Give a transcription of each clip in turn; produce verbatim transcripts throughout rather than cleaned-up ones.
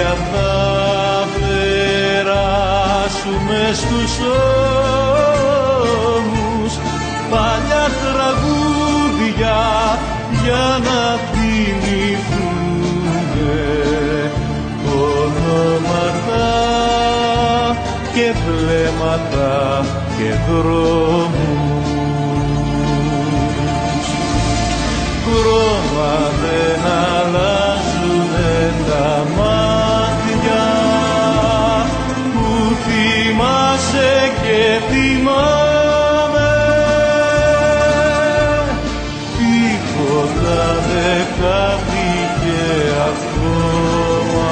άδεια θα περάσουμε στους ώμους, παλιά τραγούδια για να θυμηθούμε, ονόματα και βλέμματα και δρόμους. Χρώμα δεν αλλάζουνε τα μάτια που θυμάσαι και θυμάμαι, τίποτα δεν χάθηκε ακόμα,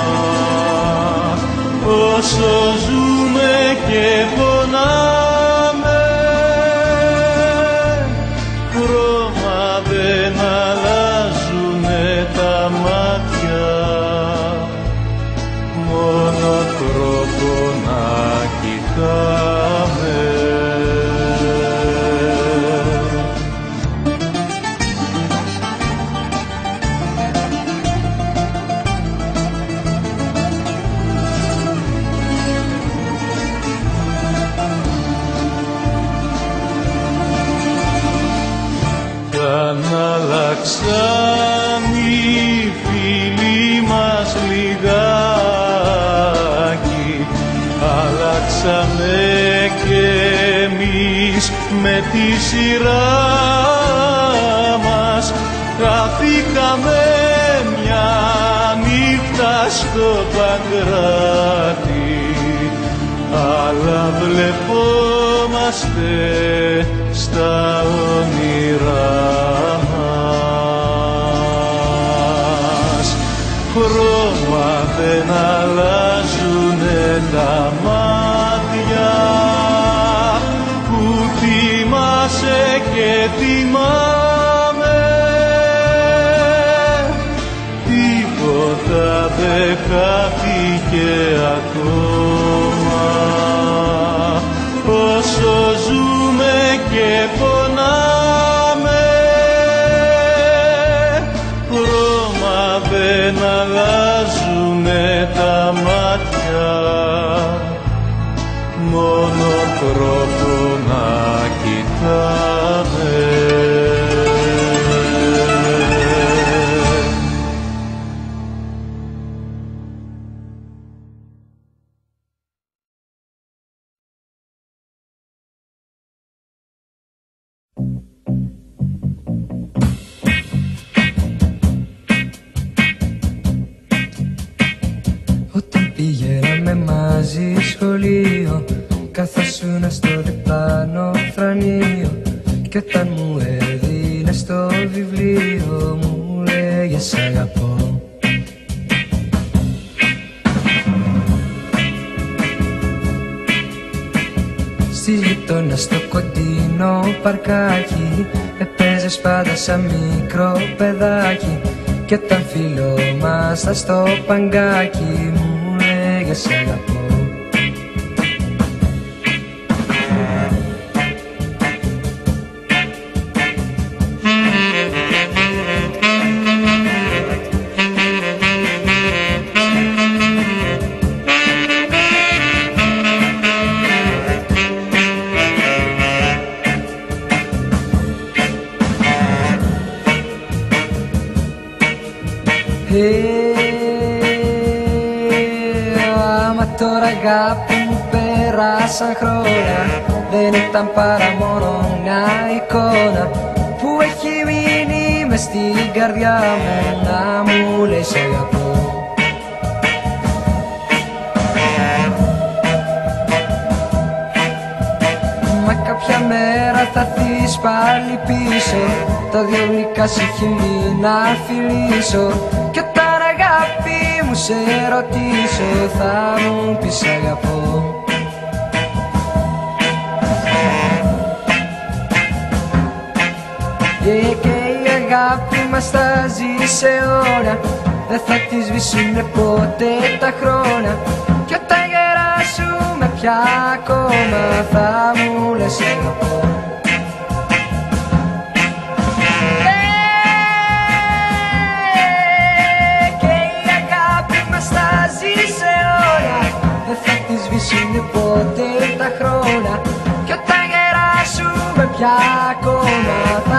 όσο ζούμε και πονάμε. Χρώμα δεν αλλάζουνε τα μάτια, μόνο τρόπο να κοιτάμε. Αν αλλάξαν οι φίλοι μας λιγάκι, αλλάξαμε κι εμείς με τη σειρά μας. Χαθήκαμε μια νύχτα στο Παγκράτη, αλλά βλεπόμαστε στα όνειρά μας. Χρώμα δεν αλλάζουνε τα μάτια που θυμάσαι και θυμάμαι, τίποτα δεν χάθηκε ακόμα, όσο ζούμε και πονάμε. Χρώμα δεν αλλάζουνε τα μάτια, μόνο τρόπο να κοιτάμε. Όταν πηγαίναμε μαζί σχολείο, καθόσουνα στο διπλάνο θρανείο, κι όταν μου έδινες το βιβλίο μου λέγες σ' αγαπώ. Στις γειτόνια στο κοντινό παρκάκι έπαιζες πάντα σαν μικρό παιδάκι, κι όταν φιλόμασταν στο παγκάκι μου λέγες σ' αγαπώ. Άμα τώρα αγάπη μου πέρασαν χρόνια, δεν ήταν παρά μόνο μια εικόνα που έχει μείνει μες στην καρδιά μου να μου λέει σ' αγαπώ. Μα κάποια μέρα θα έρθεις πάλι πίσω, τα δυο γλυκά σε χείλη να φιλήσω, κι όταν αγάπη μου σε ρωτήσω θα μου πεις αγαπώ. Και, και η αγάπη μας θα ζει σε αιώνα, δεν θα τη σβήσουνε ποτέ τα χρόνια, κι όταν γεράσουμε πια ακόμα θα μου λες αγαπώ. Και η αγάπη μας θα ζει τότε τα χρόνια κι όταν γεράσουμε πια ακόμα